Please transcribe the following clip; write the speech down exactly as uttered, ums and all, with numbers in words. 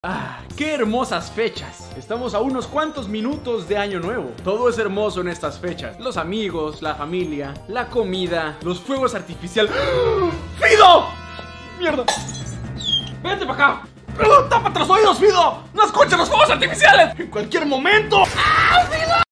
Ah, qué hermosas fechas. Estamos a unos cuantos minutos de Año Nuevo. Todo es hermoso en estas fechas. Los amigos, la familia, la comida, los fuegos artificiales. ¡Fido! ¡Mierda! ¡Vente para acá! ¡Tápate los oídos, Fido! ¡No escuches los fuegos artificiales! ¡En cualquier momento! ¡Ah, Fido!